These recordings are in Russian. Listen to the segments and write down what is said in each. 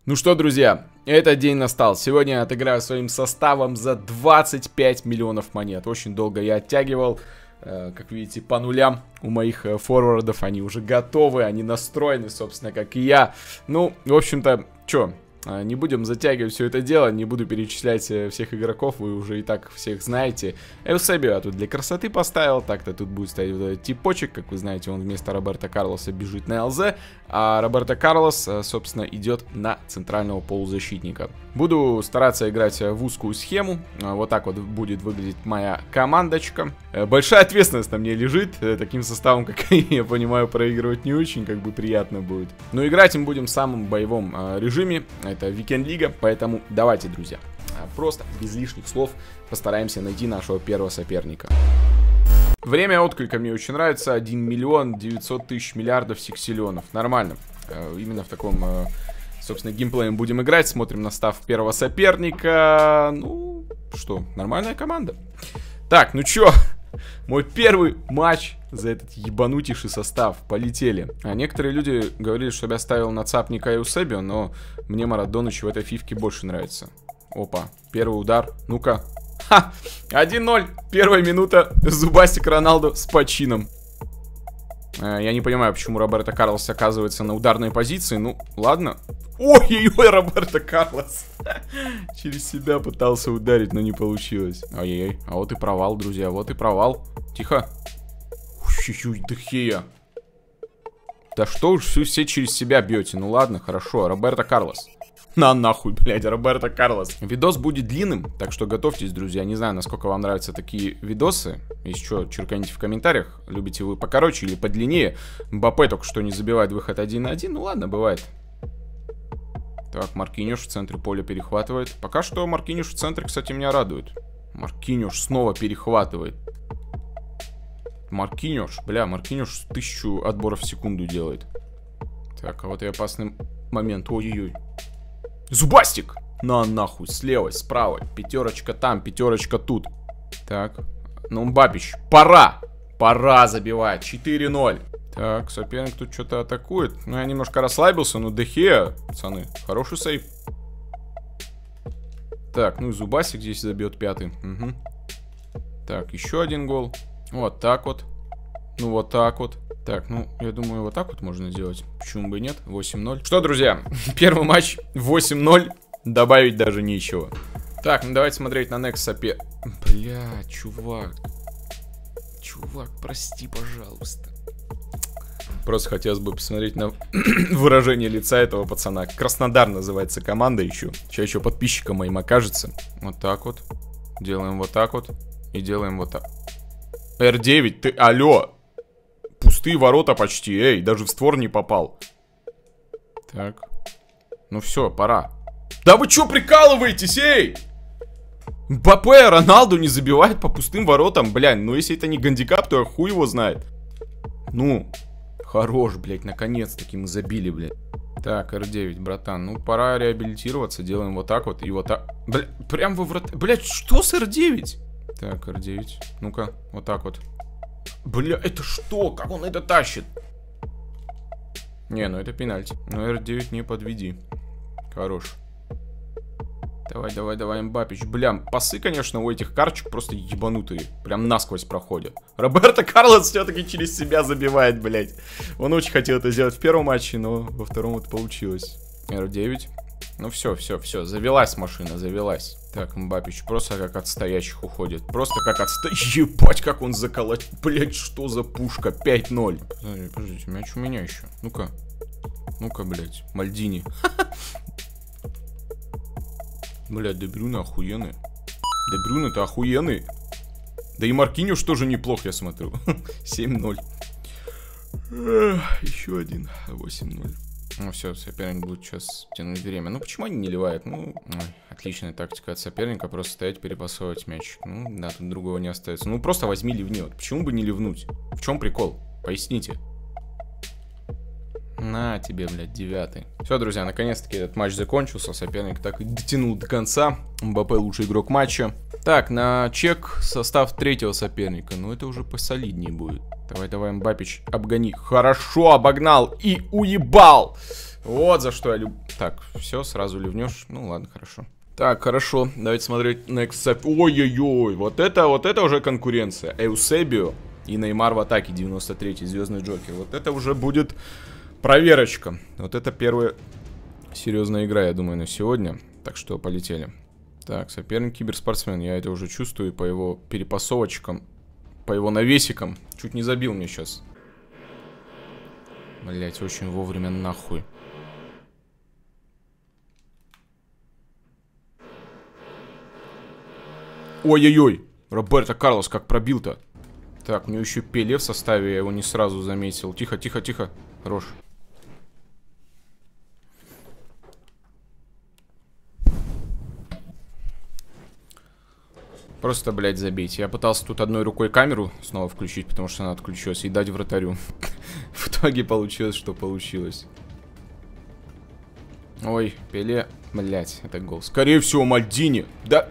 Ну что, друзья, этот день настал. Сегодня я отыграю своим составом за 25 миллионов монет. Очень долго я оттягивал. Как видите, по нулям у моих форвардов. Они уже готовы, они настроены, собственно, как и я. Ну, в общем-то, чё? Не будем затягивать все это дело, не буду перечислять всех игроков, вы уже и так всех знаете. Эусебио я тут для красоты поставил, так-то тут будет стоять вот этот типочек, как вы знаете, он вместо Роберто Карлоса бежит на ЛЗ, а Роберто Карлос, собственно, идет на центрального полузащитника. Буду стараться играть в узкую схему, вот так вот будет выглядеть моя командочка. Большая ответственность на мне лежит, таким составом, как я понимаю, проигрывать не очень, как бы приятно будет. Но играть мы будем в самом боевом режиме. Это Weekend Лига, поэтому давайте, друзья, просто без лишних слов постараемся найти нашего первого соперника. Время отклика мне очень нравится. 1 миллион 900 тысяч миллиардов сексиллионов. Нормально. Именно в таком, собственно, геймплеем будем играть. Смотрим на состав первого соперника. Ну, что, нормальная команда. Так, ну чё? Мой первый матч за этот ебанутейший состав. Полетели. А некоторые люди говорили, чтобы я ставил на цапника Эусебио, но мне Марадоныч в этой фифке больше нравится. Опа, первый удар. Ну-ка. Ха! 1-0. Первая минута. Зубастик Роналдо с почином. Я не понимаю, почему Роберто Карлос оказывается на ударной позиции. Ну, ладно. Ой-ой-ой, Роберто Карлос. Через себя пытался ударить, но не получилось. Ой-ой-ой. А вот и провал, друзья. Вот и провал. Тихо. Ой-ой-ой, Дехея. Да что уж все через себя бьете. Ну ладно, хорошо. Роберто Карлос. На нахуй, блядь, Роберто Карлос. Видос будет длинным, так что готовьтесь, друзья. Не знаю, насколько вам нравятся такие видосы. Если что, черканите в комментариях. Любите вы покороче или подлиннее. Мбаппе только что не забивает выход 1 на 1. Ну ладно, бывает. Так, Маркиньош в центре поля перехватывает. Пока что Маркиньош в центре, кстати, меня радует. Маркиньош снова перехватывает. Маркиньош, бля, Маркиньош 1000 отборов в секунду делает. Так, а вот и опасный момент. Ой-ой-ой. Зубастик! На нахуй, слева, справа. Пятерочка там, пятерочка тут. Так, ну Мбаппич, пора! Пора забивать, 4-0. Так, соперник тут что-то атакует. Ну, я немножко расслабился, но Дехея, пацаны, хороший сейв. Так, ну и Зубастик здесь забьет пятый. Угу. Так, еще один гол. Вот так вот. Ну, вот так вот. Так, ну, я думаю, вот так вот можно сделать. Почему бы и нет? 8-0. Что, друзья, первый матч 8-0. Добавить даже нечего. Так, ну давайте смотреть на next сопе. Бля, чувак. Чувак, прости, пожалуйста. Просто хотелось бы посмотреть на выражение лица этого пацана. Краснодар называется команда еще. Сейчас еще подписчикам моим окажется. Вот так вот. Делаем вот так вот. И делаем вот так. R9, ты, алло. Пустые ворота почти, эй, даже в створ не попал. Так. Ну все, пора. Да вы что прикалываетесь, эй? Мбаппе, Роналду не забивает по пустым воротам, блядь. Ну если это не гандикап, то хуй его знает. Ну, хорош, блядь, наконец-таки мы забили, блядь. Так, R9, братан, ну пора реабилитироваться. Делаем вот так вот и вот так. Блядь, прям во врата. Блядь, что с R9? Так, R9, ну-ка, вот так вот. Бля, это что? Как он это тащит? Не, ну это пенальти. Но R9 не подведи. Хорош. Давай, давай, давай, Мбаппич. Бля, пасы, конечно, у этих карточек просто ебанутые. Прям насквозь проходят. Роберто Карлос все-таки через себя забивает, блядь. Он очень хотел это сделать в первом матче, но во втором это получилось. R9. Ну все, все, все. Завелась машина, завелась. Так, Мбаппич просто как от стоящих уходит. Просто как от стоящих. Ебать, как он заколоть. Блять, что за пушка? 5-0. Подождите, мяч у меня еще. Ну-ка. Ну-ка, блять. Мальдини. Блять, Де Брюйне охуенный. Де Брюйне-то охуенный. Да и Маркиньош тоже неплох, я смотрю. 7-0. Еще один. 8-0. Ну все, соперник будет сейчас тянуть время. Ну почему они не ливают? Ну, отличная тактика от соперника. Просто стоять, перепасовывать мяч. Ну да, тут другого не остается. Ну просто возьми ливни. Вот почему бы не ливнуть? В чем прикол? Поясните. На тебе, блядь, 9-й. Все, друзья, наконец-таки этот матч закончился. Соперник так и дотянул до конца. Мбаппе лучший игрок матча. Так, на чек состав третьего соперника. Ну это уже посолиднее будет. Давай, давай, Мбаппич, обгони. Хорошо, обогнал и уебал. Вот за что я люблю. Так, все, сразу ливнешь. Ну ладно, хорошо. Так, хорошо, давайте смотреть Next. Ой-ой-ой, вот это уже конкуренция. Эусебио и Неймар в атаке, 93-й, звездный Джокер. Вот это уже будет проверочка. Вот это первая серьезная игра, я думаю, на сегодня. Так что полетели. Так, соперник киберспортсмен, я это уже чувствую по его перепасовочкам, по его навесикам. Чуть не забил мне сейчас. Блять, очень вовремя нахуй. Ой-ой-ой, Роберто Карлос как пробил-то. Так, у него еще Пеле в составе, я его не сразу заметил. Тихо, тихо, тихо. Хорош. Просто, блядь, забейте. Я пытался тут одной рукой камеру снова включить, потому что она отключилась, и дать вратарю. В итоге получилось, что получилось. Ой, Пеле. Блядь, это гол. Скорее всего, Мальдини. Да.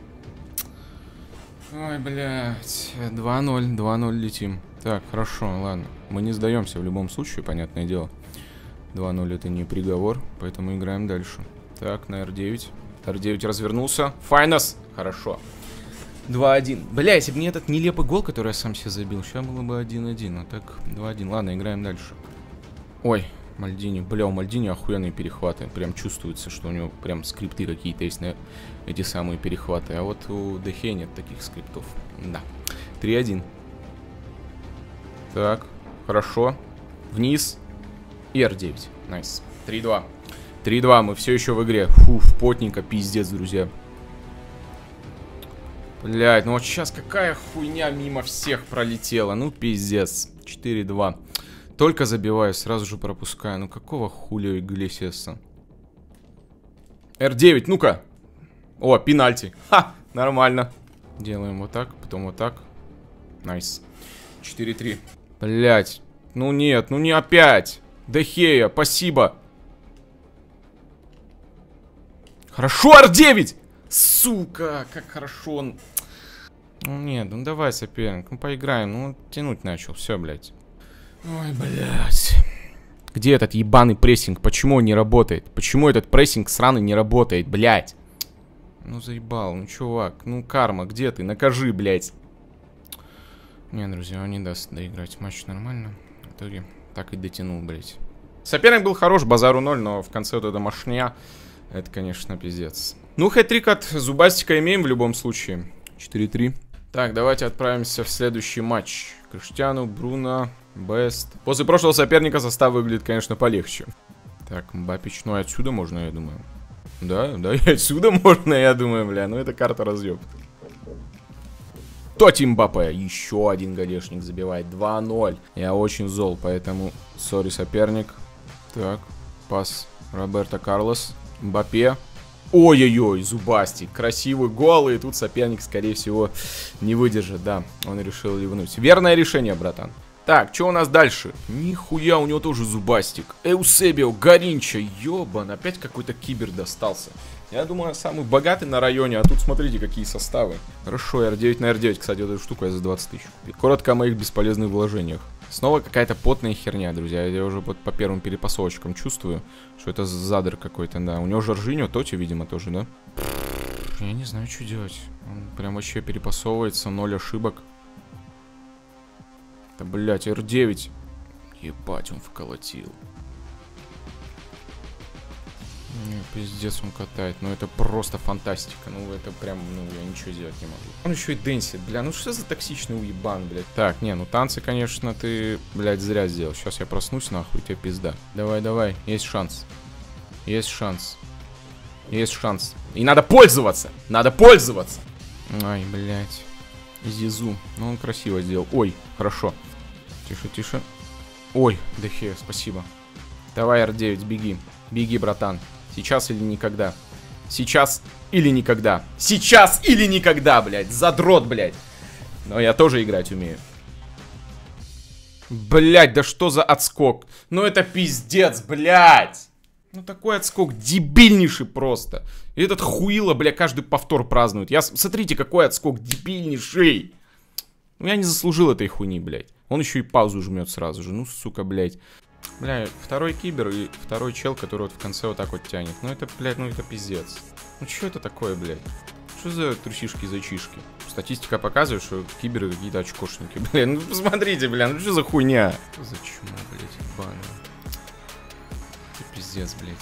Ой, блядь. 2-0, 2-0 летим. Так, хорошо, ладно. Мы не сдаемся в любом случае, понятное дело. 2-0 это не приговор, поэтому играем дальше. Так, на R9. R9 развернулся. Файнас. Хорошо. 2-1. Бля, если бы не этот нелепый гол, который я сам себе забил, сейчас было бы 1-1. А так 2-1. Ладно, играем дальше. Ой, Мальдини. Бля, у Мальдини охуенные перехваты. Прям чувствуется, что у него прям скрипты какие-то есть на эти самые перехваты. А вот у Дехе нет таких скриптов. Да. 3-1. Так, хорошо. Вниз. И R9. Найс. 3-2. 3-2. Мы все еще в игре. Фуф, потненько, пиздец, друзья. Блядь, ну вот сейчас какая хуйня мимо всех пролетела. Ну, пиздец. 4-2. Только забиваю, сразу же пропускаю. Ну, какого хулио Иглесиаса? R9, ну-ка. О, пенальти. Ха, нормально. Делаем вот так, потом вот так. Найс. 4-3. Блядь. Ну нет, ну не опять. Дехея, спасибо. Хорошо, R9! Сука, как хорошо он... Ну нет, ну давай, соперник, ну поиграем. Ну, тянуть начал, все, блядь. Ой, блядь. Где этот ебаный прессинг? Почему он не работает? Почему этот прессинг сраный не работает, блядь? Ну заебал, ну чувак, ну карма, где ты? Накажи, блядь. Не, друзья, он не даст доиграть матч нормально. В итоге так и дотянул, блядь. Соперник был хорош, базару 0, но в конце вот эта машня, это, конечно, пиздец. Ну, хэт-трик от Зубастика имеем в любом случае. 4-3. Так, давайте отправимся в следующий матч. Криштиану, Бруно, Бест. После прошлого соперника состав выглядит, конечно, полегче. Так, Мбаппич, ну и отсюда можно, я думаю. Да, и отсюда можно, я думаю, бля. Ну, это карта разъеб. Тоти Мбаппе. Еще один голешник забивает. 2-0. Я очень зол, поэтому... Сори, соперник. Так, пас Роберто Карлос. Мбаппе. Ой-ой-ой, Зубастик. Красивый гол, и тут соперник, скорее всего, не выдержит. Да, он решил ливнуть. Верное решение, братан. Так, что у нас дальше? Нихуя, у него тоже Зубастик. Эусебио, Гаринча. Ёбан, опять какой-то кибер достался. Я думаю, самый богатый на районе, а тут смотрите, какие составы. Хорошо, R9 на R9, кстати, вот эту штуку я за 20 тысяч купил. Коротко о моих бесполезных вложениях. Снова какая-то потная херня, друзья. Я уже по первым перепасовочкам чувствую, что это задр какой-то, да. У него Жоржиньо, Тоти, видимо, тоже, да? Я не знаю, что делать. Он прям вообще перепасовывается, 0 ошибок. Да, блядь, R9. Ебать, он вколотил. Не, пиздец, он катает. Ну, это просто фантастика. Ну, это прям, ну, я ничего сделать не могу. Он еще и дэнсит, бля. Ну, что за токсичный уебан, блядь. Так, не, ну, танцы, конечно, ты, блядь, зря сделал. Сейчас я проснусь, нахуй, тебе пизда. Давай, давай, есть шанс. Есть шанс. Есть шанс. И надо пользоваться! Надо пользоваться! Ай, блядь. Зизу. Ну, он красиво сделал. Ой, хорошо. Тише, тише. Ой, Дехе, спасибо. Давай, R9, беги. Беги, братан. Сейчас или никогда. Сейчас или никогда. Сейчас или никогда, блядь. Задрот, блядь. Но я тоже играть умею. Блядь, да что за отскок? Ну это пиздец, блядь. Ну такой отскок дебильнейший просто. И этот хуило, бля, каждый повтор празднует. Смотрите, какой отскок дебильнейший. Ну я не заслужил этой хуйни, блядь. Он еще и паузу жмет сразу же. Ну, сука, блядь. Бля, второй кибер и второй чел, который вот в конце вот так вот тянет. Ну это, блядь, ну это пиздец. Ну что это такое, блядь? Что за трусишки-зачишки? Статистика показывает, что киберы какие-то очкошники. Бля, ну посмотрите, бля, ну что за хуйня? Что за чума, блядь, ебаная? Это пиздец, блядь.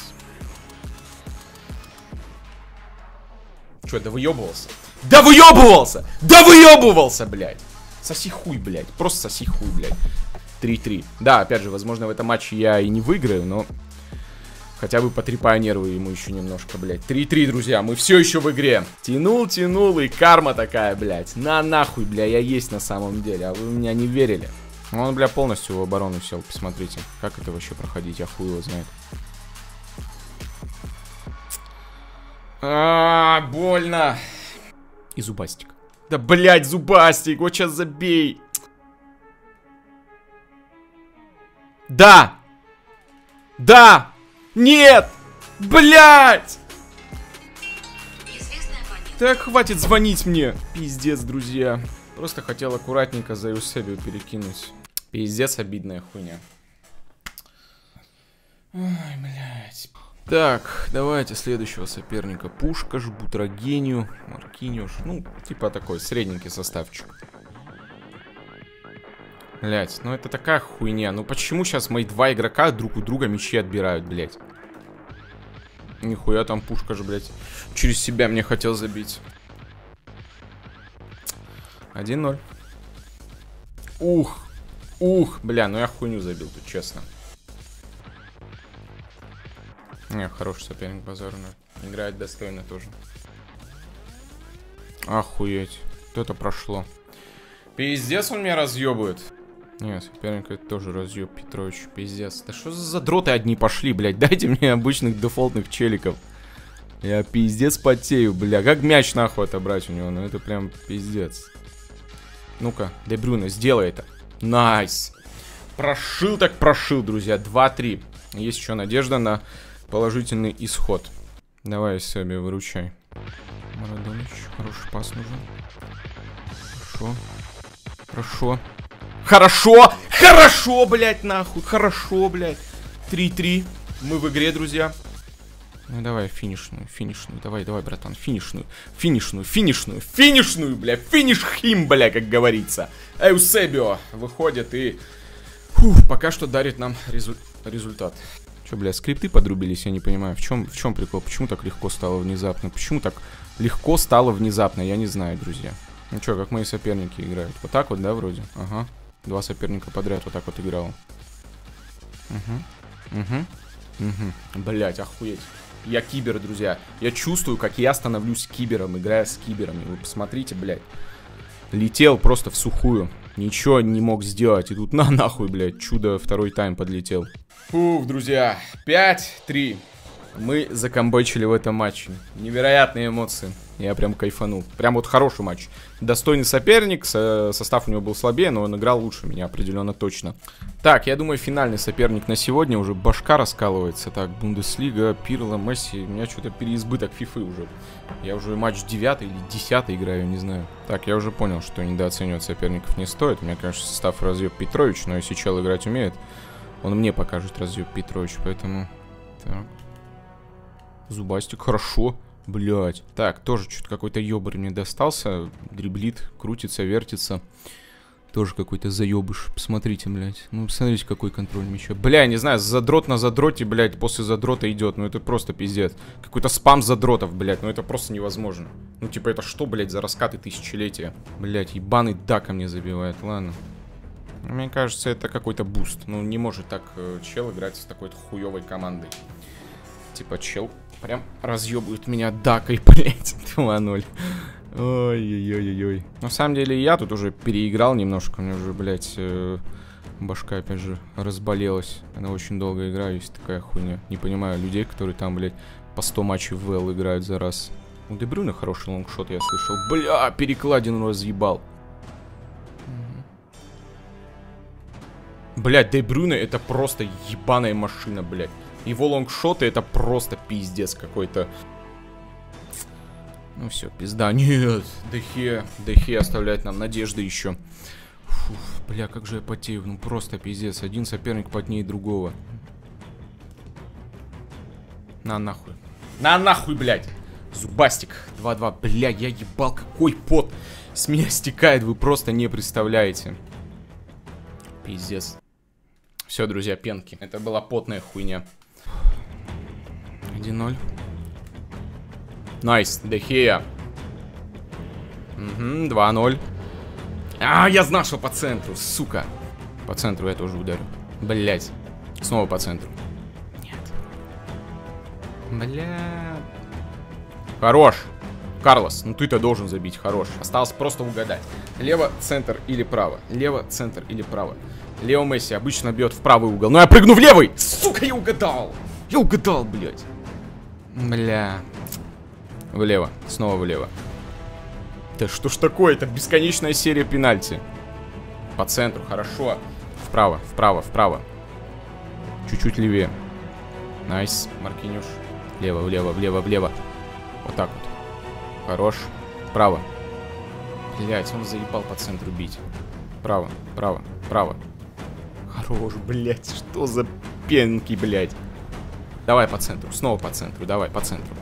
Че, да выебывался? Да выебывался! Да выебывался, блядь! Соси хуй, блядь. Просто соси хуй, блядь. 3-3. Да, опять же, возможно, в этом матче я и не выиграю, но хотя бы потрепаю нервы ему еще немножко, блядь. 3-3, друзья, мы все еще в игре. Тянул, и карма такая, блядь. На нахуй, бля, я есть на самом деле, а вы в меня не верили. Он, бля, полностью в оборону сел, посмотрите. Как это вообще проходить, я хуй его знает. Больно. И зубастик. Да, блядь, зубастик, вот сейчас забей. Да! Да! Нет! Блядь! Так, хватит звонить мне. Пиздец, друзья. Просто хотел аккуратненько за Эусебио перекинуть. Пиздец, обидная хуйня. Ой, блядь. Так, давайте следующего соперника. Пушкаш, Бутрагению, Маркиньош. Ну, типа такой средненький составчик. Блять, ну это такая хуйня. Ну почему сейчас мои два игрока друг у друга мячи отбирают, блять? Нихуя там Пушкаш, блять. Через себя мне хотел забить. 1-0. Ух, бля, ну я хуйню забил тут, честно. Не, хороший соперник, базарный. Играет достойно тоже. Охуеть. Вот это прошло. Пиздец, он меня разъебывает. Не, соперник это тоже разъеб, Петрович. Пиздец. Да что за задроты одни пошли, блядь? Дайте мне обычных дефолтных челиков. Я пиздец потею, бля. Как мяч нахуй отобрать у него? Ну это прям пиздец. Ну-ка, Де Брюйне, сделай это. Найс. Прошил так прошил, друзья. 2-3. Есть еще надежда на положительный исход. Давай, Себе, выручай. Марадоныч, хороший пас нужен. Хорошо. Хорошо. Хорошо! Хорошо, блядь, нахуй! Хорошо, блядь! 3-3. Мы в игре, друзья. Ну давай, финишную. Давай, братан, финишную, бля. Финиш хим, бля, как говорится. Эусебио выходит и... пока что дарит нам результат. Че, бля, скрипты подрубились, я не понимаю. В чем прикол? Почему так легко стало внезапно? Почему так легко стало внезапно? Я не знаю, друзья. Ну что, как мои соперники играют? Вот так вот, да, вроде? Ага. Два соперника подряд вот так вот играл. Блять, охуеть. Я кибер, друзья. Я чувствую, как я становлюсь кибером, играя с киберами. Вы посмотрите, блядь. Летел просто в сухую. Ничего не мог сделать. И тут нахуй, блядь. Чудо, второй тайм подлетел. Фух, друзья. 5-3. Мы закомбочили в этом матче. Невероятные эмоции. Я прям кайфанул. Прям вот хороший матч. Достойный соперник. Состав у него был слабее, но он играл лучше меня, определенно точно. Так, я думаю, финальный соперник на сегодня. Уже башка раскалывается. Так, Бундеслига, Пирло, Месси. У меня что-то переизбыток фифы уже. Я уже матч 9 или 10 играю, не знаю. Так, я уже понял, что недооценивать соперников не стоит. У меня, конечно, состав разъеб Петрович, но если чел играть умеет, он мне покажет разъеб Петрович, поэтому... Так. Зубастик, хорошо. Блять. Так, тоже что-то какой-то ёбарь мне достался. Дриблит, крутится, вертится. Тоже какой-то заёбыш. Посмотрите, блядь. Ну, посмотрите, какой контроль мяча. Бля, не знаю, задрот на задроте, блядь, после задрота идет. Ну, это просто пиздец. Какой-то спам задротов, блядь. Ну, это просто невозможно. Ну, типа, это что, блядь, за раскаты тысячелетия? Блядь, ебаный дака мне забивает. Ладно. Мне кажется, это какой-то буст. Ну, не может так чел играть с такой-то хуёвой командой. Типа, чел прям разъебывает меня дакой, блядь. 2-0. Ой-ой-ой-ой. На самом деле, я тут уже переиграл немножко. У меня уже, блядь, башка, опять же, разболелась. Она очень долго играю, есть такая хуйня. Не понимаю людей, которые там, блядь, по 100 матчей в ВЛ играют за раз. У Де Брюйне хороший лонгшот, я слышал. Бля, перекладину разъебал. Блядь, Де Брюйне это просто ебаная машина, блядь. Его лонгшоты это просто пиздец какой-то. Ну все, пизда. Нет, Дехе оставляет нам надежды еще. Бля, как же я потею, ну просто пиздец. Один соперник потнее другого. На нахуй. На нахуй, блядь. Зубастик. 2-2. Бля, я ебал, какой пот с меня стекает, вы просто не представляете. Пиздец. Все, друзья, пенки. Это была потная хуйня. 1-0. Найс, Дехея. 2-0. А, я знал, что по центру, сука. По центру я тоже ударю. Блять. Снова по центру. Нет. Бля. Хорош. Карлос, ну ты-то должен забить, хорош. Осталось просто угадать. Лево, центр или право. Лево, центр или право. Лео Месси обычно бьет в правый угол. Но я прыгну в левый! Сука, я угадал! Я угадал, блядь. Бля. Влево. Снова влево. Да что ж такое? Это бесконечная серия пенальти. По центру, хорошо. Вправо, вправо, вправо. Чуть-чуть левее. Найс, Маркинюш. Влево, влево, влево, влево. Вот так вот. Хорош. Право. Блять, он заебал по центру бить. Право, право, право. Хорош, блять, что за пенки, блять. Давай по центру, снова по центру, давай по центру.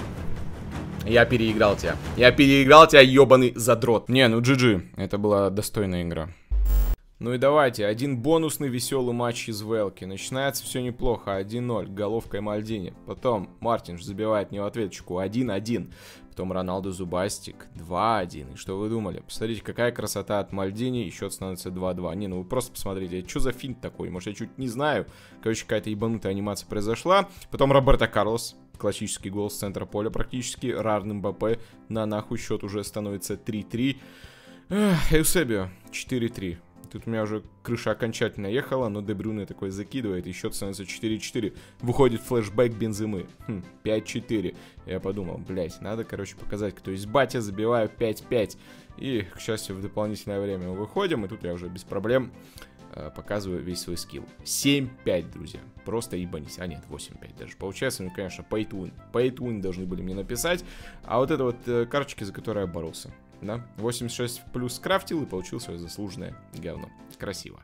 Я переиграл тебя. Я переиграл тебя, ебаный задрот. Не, ну GG. Это была достойная игра. Ну и давайте, один бонусный веселый матч из Велки. Начинается все неплохо, 1-0, головкой Мальдини. Потом Мартинш забивает не в ответочку, 1-1. Потом Роналду Зубастик, 2-1. И что вы думали? Посмотрите, какая красота от Мальдини, и счет становится 2-2. Не, ну вы просто посмотрите, что за финт такой? Может, я чуть не знаю. Короче, какая-то ебанутая анимация произошла. Потом Роберто Карлос, классический гол с центра поля практически. Рарный Мбаппе, на нахуй счет уже становится 3-3. Эусебио, 4-3. Тут у меня уже крыша окончательно ехала, но Де Брюйне такой закидывает, и счет становится 4-4. Выходит флешбэк Бенземы. 5-4. Я подумал, блять, надо, короче, показать, кто есть батя, забиваю 5-5. И, к счастью, в дополнительное время мы выходим, и тут я уже без проблем показываю весь свой скилл. 7-5, друзья. Просто ебанись. А нет, 8-5 даже. Получается, ну, конечно, pay to win. Pay to win должны были мне написать. А вот это вот карточки, за которые я боролся. Да, 86 плюс скрафтил и получил свое заслуженное говно. Красиво.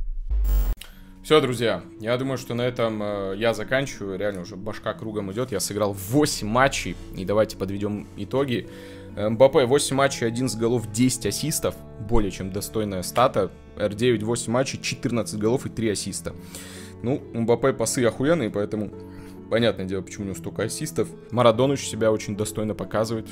Все, друзья, я думаю, что на этом я заканчиваю. Реально уже башка кругом идет. Я сыграл 8 матчей. И давайте подведем итоги. Мбаппе 8 матчей, 11 голов, 10 ассистов. Более чем достойная стата. R9 8 матчей, 14 голов и 3 ассиста. Ну, Мбаппе пасы охуенные, поэтому... Понятное дело, почему у него столько ассистов. Марадоныч себя очень достойно показывает.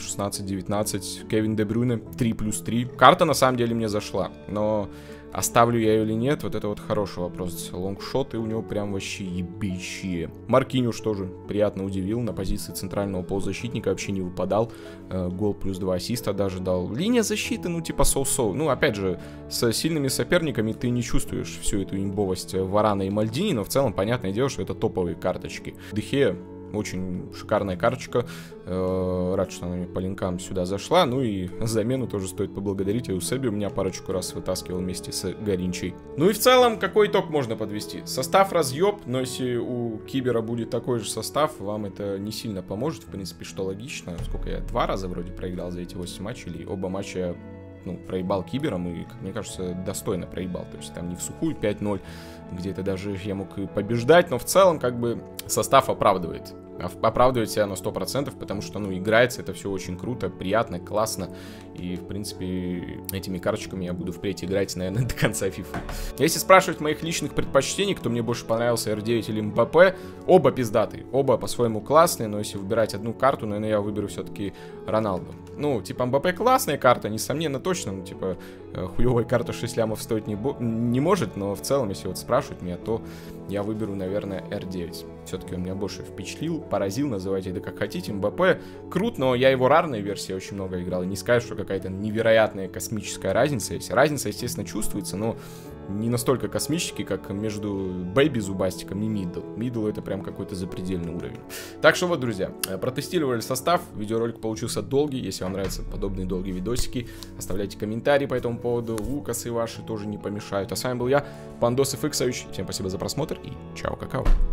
16-19. Кевин Де Брюйне 3+3. Карта на самом деле мне зашла. Но оставлю я ее или нет, вот это вот хороший вопрос. Лонгшоты у него прям вообще ебищие. Маркинюш тоже приятно удивил. На позиции центрального полузащитника вообще не выпадал. Гол плюс 2 ассиста даже дал. Линия защиты, ну типа соу-соу. Ну опять же, с сильными соперниками ты не чувствуешь всю эту имбовость Варана и Мальдини. Но в целом понятное дело, что это топовые карточки. Дехея. Очень шикарная карточка. Рад, что она мне по линкам сюда зашла. Ну и замену тоже стоит поблагодарить. Эусебио у меня парочку раз вытаскивал вместе с Гаринчей. Ну и в целом, какой итог можно подвести? Состав разъеб, но если у Кибера будет такой же состав, вам это не сильно поможет. В принципе, что логично. Сколько я? 2 раза вроде проиграл за эти 8 матчей. Или оба матча, ну, проебал Кибером. И, как мне кажется, достойно проебал. То есть там не в сухую 5-0. Где-то даже я мог и побеждать. Но в целом, как бы, состав оправдывает себя на 100%, потому что, ну, играется это все очень круто, приятно, классно, и, в принципе, этими карточками я буду впредь играть, наверное, до конца FIFA. Если спрашивать моих личных предпочтений, кто мне больше понравился, R9 или Мбаппе, оба пиздатые, оба по-своему классные, но если выбирать одну карту, наверное, я выберу все-таки Роналду. Ну, типа, Мбаппе классная карта, несомненно, точно, ну, типа, хуевая карта 6 лямов стоить не может, но в целом, если вот спрашивать меня, то я выберу, наверное, R9. Все-таки он меня больше впечатлил, поразил, называйте это как хотите. Мбаппе крут, но я его рарной версии очень много играл. И не скажешь, что какая-то невероятная космическая разница. Разница, естественно, чувствуется, но не настолько космический, как между Бэйби Зубастиком и Мидл. Мидл это прям какой-то запредельный уровень. Так что вот, друзья, протестировали состав. Видеоролик получился долгий. Если вам нравятся подобные долгие видосики, оставляйте комментарии по этому поводу. Лукасы ваши тоже не помешают. А с вами был я, Пандос FX. Всем спасибо за просмотр и чао, какао.